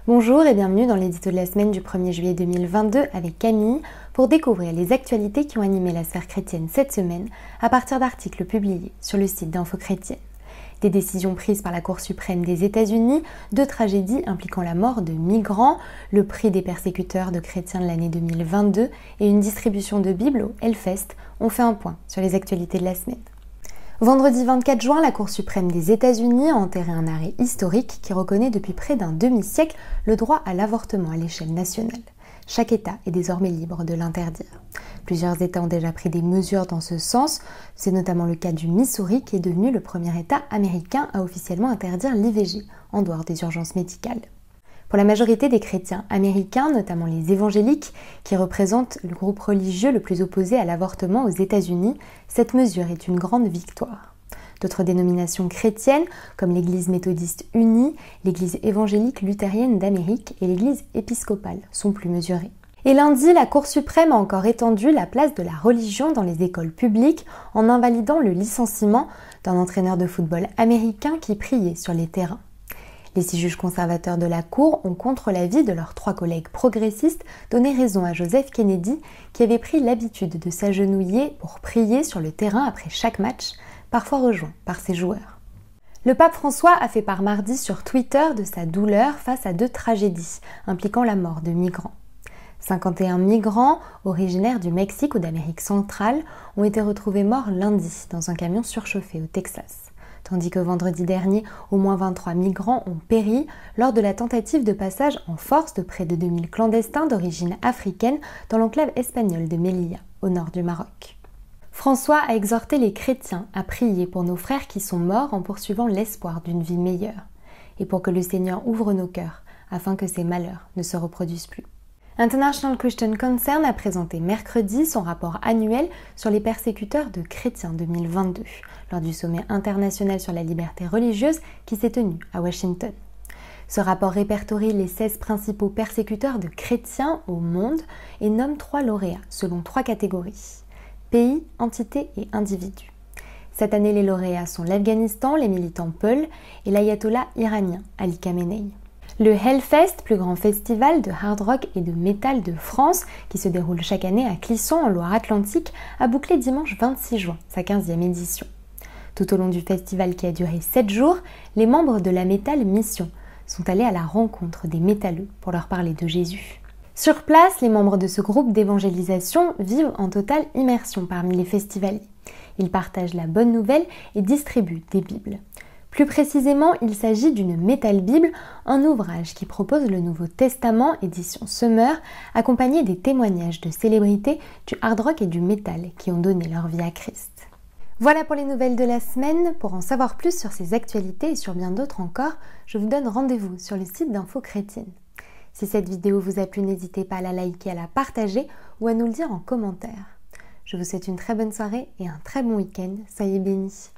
Bonjour et bienvenue dans l'édito de la semaine du 1er juillet 2022 avec Camille pour découvrir les actualités qui ont animé la sphère chrétienne cette semaine à partir d'articles publiés sur le site d'Info Chrétienne. Des décisions prises par la Cour suprême des États-Unis, deux tragédies impliquant la mort de migrants, le prix des persécuteurs de chrétiens de l'année 2022 et une distribution de Bibles au Hellfest ont fait un point sur les actualités de la semaine. Vendredi 24 juin, la Cour suprême des États-Unis a enterré un arrêt historique qui reconnaît depuis près d'un demi-siècle le droit à l'avortement à l'échelle nationale. Chaque État est désormais libre de l'interdire. Plusieurs États ont déjà pris des mesures dans ce sens. C'est notamment le cas du Missouri qui est devenu le premier État américain à officiellement interdire l'IVG en dehors des urgences médicales. Pour la majorité des chrétiens américains, notamment les évangéliques, qui représentent le groupe religieux le plus opposé à l'avortement aux États-Unis, cette mesure est une grande victoire. D'autres dénominations chrétiennes, comme l'Église méthodiste unie, l'Église évangélique luthérienne d'Amérique et l'Église épiscopale, sont plus mesurées. Et lundi, la Cour suprême a encore étendu la place de la religion dans les écoles publiques en invalidant le licenciement d'un entraîneur de football américain qui priait sur les terrains. Les 6 juges conservateurs de la Cour ont, contre l'avis de leurs 3 collègues progressistes, donné raison à Joseph Kennedy, qui avait pris l'habitude de s'agenouiller pour prier sur le terrain après chaque match, parfois rejoint par ses joueurs. Le pape François a fait part mardi sur Twitter de sa douleur face à 2 tragédies impliquant la mort de migrants. 51 migrants, originaires du Mexique ou d'Amérique centrale, ont été retrouvés morts lundi dans un camion surchauffé au Texas. Tandis que vendredi dernier, au moins 23 migrants ont péri lors de la tentative de passage en force de près de 2000 clandestins d'origine africaine dans l'enclave espagnole de Melilla, au nord du Maroc. François a exhorté les chrétiens à prier pour nos frères qui sont morts en poursuivant l'espoir d'une vie meilleure, et pour que le Seigneur ouvre nos cœurs, afin que ces malheurs ne se reproduisent plus. International Christian Concern a présenté mercredi son rapport annuel sur les persécuteurs de chrétiens 2022, lors du sommet international sur la liberté religieuse qui s'est tenu à Washington. Ce rapport répertorie les 16 principaux persécuteurs de chrétiens au monde et nomme 3 lauréats selon 3 catégories: pays, entités et individus. Cette année, les lauréats sont l'Afghanistan, les militants Peul et l'ayatollah iranien Ali Khamenei. Le Hellfest, plus grand festival de hard rock et de métal de France, qui se déroule chaque année à Clisson en Loire-Atlantique, a bouclé dimanche 26 juin, sa 15e édition. Tout au long du festival qui a duré 7 jours, les membres de la Metal Mission sont allés à la rencontre des métalleux pour leur parler de Jésus. Sur place, les membres de ce groupe d'évangélisation vivent en totale immersion parmi les festivaliers. Ils partagent la bonne nouvelle et distribuent des Bibles. Plus précisément, il s'agit d'une Metal Bible, un ouvrage qui propose le Nouveau Testament, édition Summer, accompagné des témoignages de célébrités du hard rock et du métal qui ont donné leur vie à Christ. Voilà pour les nouvelles de la semaine. Pour en savoir plus sur ces actualités et sur bien d'autres encore, je vous donne rendez-vous sur le site d'Info Chrétienne. Si cette vidéo vous a plu, n'hésitez pas à la liker, à la partager ou à nous le dire en commentaire. Je vous souhaite une très bonne soirée et un très bon week-end. Soyez bénis.